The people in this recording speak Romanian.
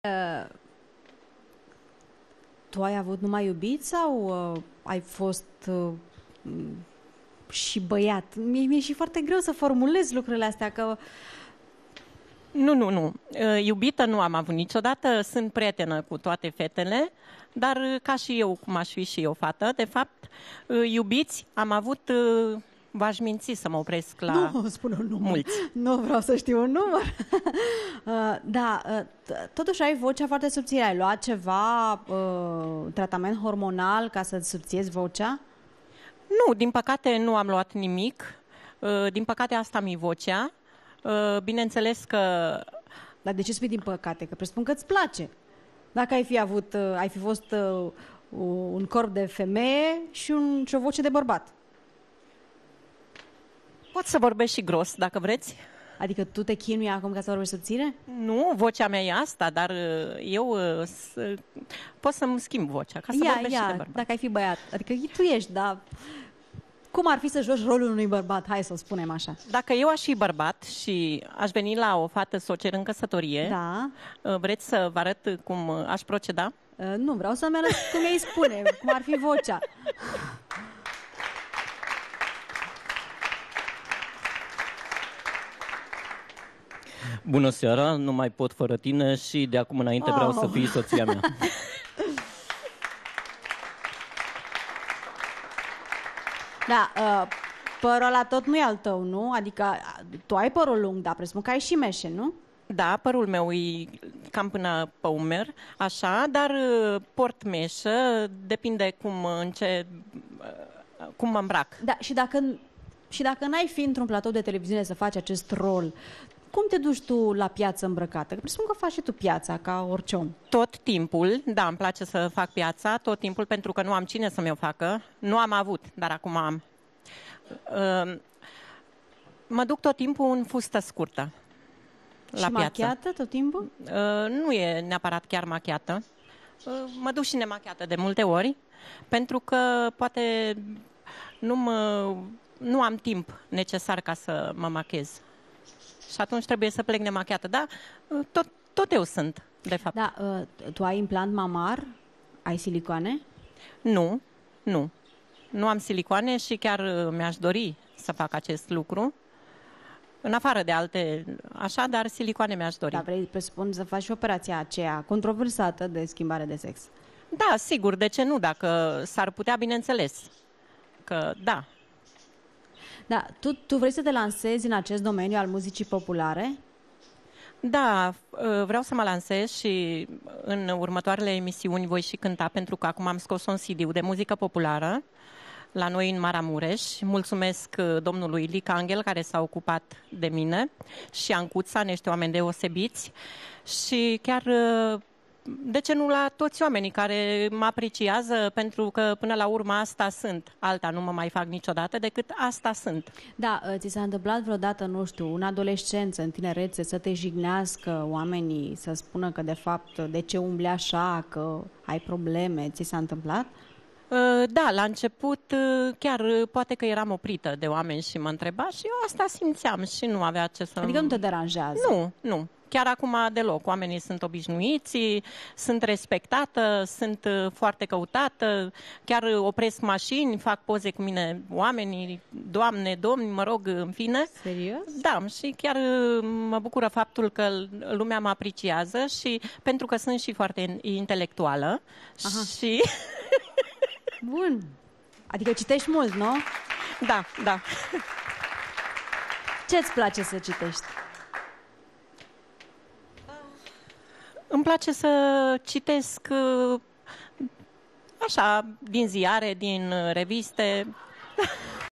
Tu ai avut numai iubiți sau ai fost și băiat? Mi-e și foarte greu să formulez lucrurile astea, că... Nu. Iubită nu am avut niciodată, sunt prietenă cu toate fetele, dar ca și eu, cum aș fi și eu fată, de fapt, iubiți am avut... V-aș minți să mă opresc la nu, spune un număr. Mulți. Nu vreau să știu un număr. Da, totuși ai vocea foarte subțire. Ai luat ceva tratament hormonal ca să-ți subțiezi vocea? Nu, din păcate nu am luat nimic. Din păcate asta mi-e vocea. Bineînțeles că... Dar de ce spui din păcate? Că presupun că îți place. Dacă ai fi fost un corp de femeie și o voce de bărbat. Pot să vorbesc și gros, dacă vreți. Adică tu te chinui acum ca să vorbești subțire? Nu, vocea mea e asta, dar eu pot să-mi schimb vocea, ca să vorbesc și de bărbat. Dacă ai fi băiat. Adică tu ești, dar cum ar fi să joci rolul unui bărbat? Hai să spunem așa. Dacă eu aș fi bărbat și aș veni la o fată să o cer în căsătorie, da. Vreți să vă arăt cum aș proceda? Nu, vreau să-mi arăt cum ei spune, cum ar fi vocea. Bună seara, nu mai pot fără tine și de acum înainte vreau să fii soția mea. Da, părul ăla tot nu e al tău, nu? Adică tu ai părul lung, dar presupun că ai și meșe, nu? Da, părul meu e cam până pe umer, așa, dar port meșă, depinde cum mă îmbrac. Da, și dacă n-ai fi într-un platou de televiziune să faci acest rol, cum te duci tu la piață îmbrăcată? Că presupun că faci și tu piața, ca orice om. Tot timpul, da, îmi place să fac piața, tot timpul, pentru că nu am cine să mi-o facă. Nu am avut, dar acum am. Mă duc tot timpul în fustă scurtă la și piață. machiată tot timpul? Nu e neapărat chiar machiată. Mă duc și nemachiată de multe ori, pentru că poate nu am timp necesar ca să mă machez. Și atunci trebuie să plec nemachiată. Da, tot eu sunt, de fapt. Da, tu ai implant mamar? Ai silicoane? Nu. Nu am silicoane și chiar mi-aș dori să fac acest lucru. În afară de alte, așa, dar silicoane mi-aș dori. Da, vrei, presupun, să faci operația aceea controversată de schimbare de sex. Da, sigur, de ce nu? Dacă s-ar putea, bineînțeles. Că da. Da, tu vrei să te lansezi în acest domeniu al muzicii populare? Da, vreau să mă lansez și în următoarele emisiuni voi și cânta, pentru că acum am scos un CD de muzică populară la noi în Maramureș. Mulțumesc domnului Lic Angel, care s-a ocupat de mine, și Ancuța, niște oameni deosebiți, și chiar, de ce nu, la toți oamenii care mă apreciază, pentru că până la urmă asta sunt, alta nu mă mai fac niciodată decât asta sunt. Da, ți s-a întâmplat vreodată, nu știu, în adolescență, în tinerețe, să te jignească oamenii, să spună că de fapt de ce umbli așa, că ai probleme, ți s-a întâmplat? Da, la început chiar poate că eram oprită de oameni și mă întreba și eu asta simțeam și nu avea ce să... Adică nu te deranjează? Nu. Chiar acum deloc. Oamenii sunt obișnuiți, sunt respectată, sunt foarte căutată, chiar opresc mașini, fac poze cu mine oamenii, doamne, domni, mă rog, în fine. Serios? Da, și chiar mă bucură faptul că lumea mă apreciază și pentru că sunt și foarte intelectuală. Aha. Și... Bun. Adică citești mult, nu? Da. Ce-ți place să citești? Îmi place să citesc așa, din ziare, din reviste.